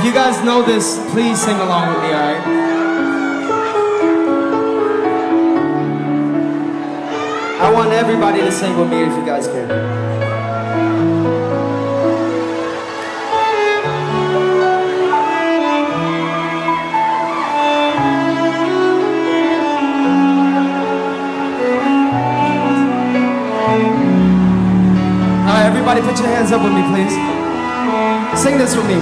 If you guys know this, please sing along with me, alright? I want everybody to sing with me if you guys can. Alright, everybody put your hands up with me, please. Sing this with me.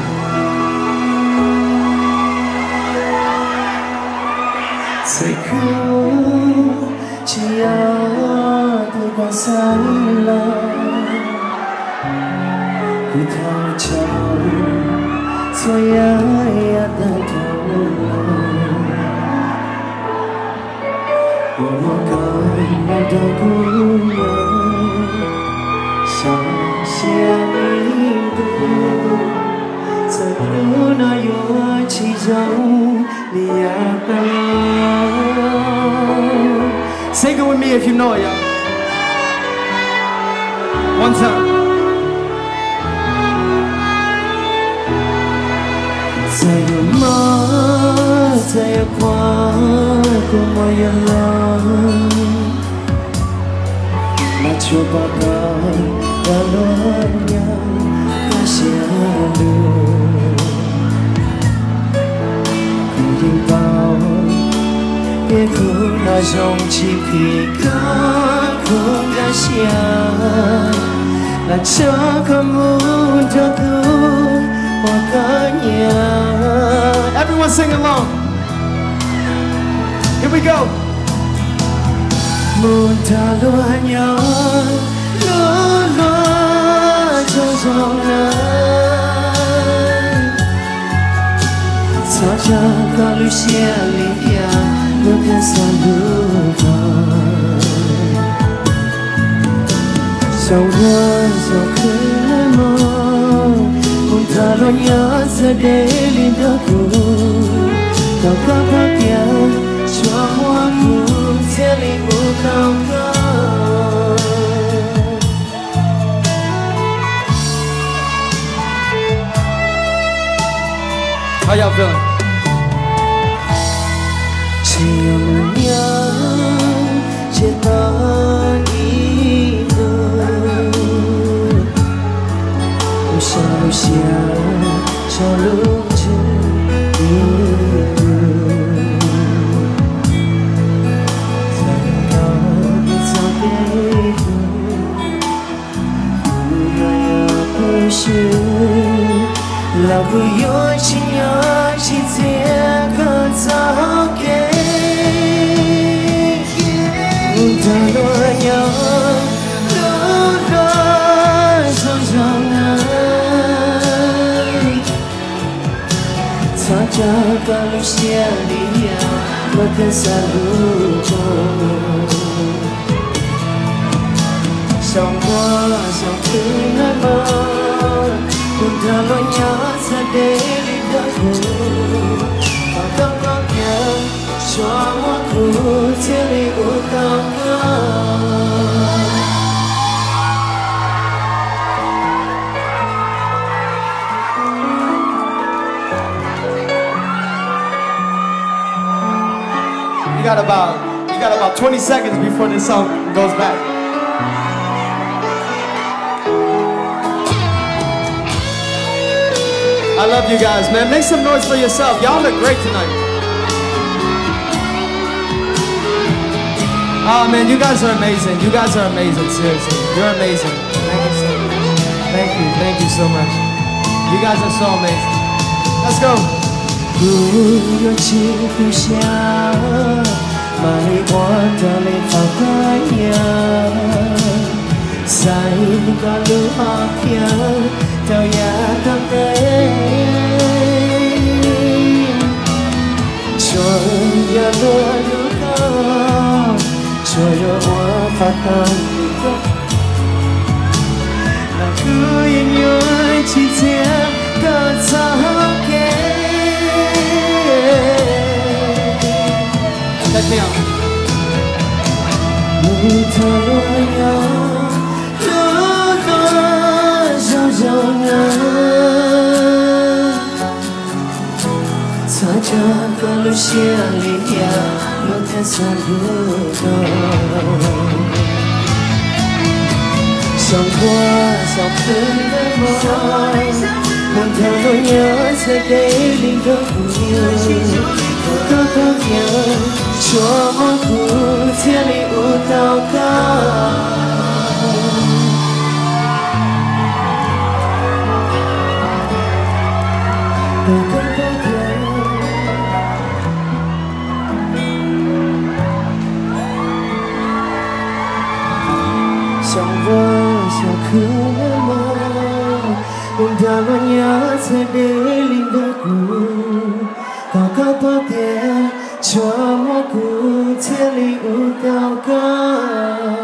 Sing it with me if you know it, y'all. One time. Dòng chỉ vì có không đã xa là cho không muốn cho tôi hoặc có nhà. Everyone sing along. Here we go. Muốn ta luôn nhớ luôn luôn cho dòng này sao cho có lúc xe lý kia lo que saluda Saudade só queremos Montaronha se delinda tu Toca papia Chamo a cruz Se limu cauca How y'all feeling? Ciumnya cinta itu Usia selalu itu Sayang sampai itu Raya pusing Lagu yo cinya cinta kan sakit Untaronya Lula Sonjangan Saja kalau siang dia Makan saluto Semua sampai nama Untaronya sedeli daku Pakai Semua ku cili utama You got about 20 seconds before this song goes back. I love you guys, man. Make some noise for yourself. Y'all look great tonight. Oh man, you guys are amazing. You guys are amazing, seriously. You're amazing. Thank you so much. Thank you so much. You guys are so amazing. Let's go. Yo chico xa mai qua ta lên phao kaya sai cả lũ kia theo ya thang cho ya luôn luôn cho yo hoa phát tan là cứ yên nhớ chỉ tiếc cả sao Check me out. 路线里呀，我太算不懂。想过想分的梦，梦到我有在给你的舞，可不可说我不天里舞祷告。想我想哭了吗？梦到我要在北岭的谷，高高宝殿，琢磨古天里舞祷告。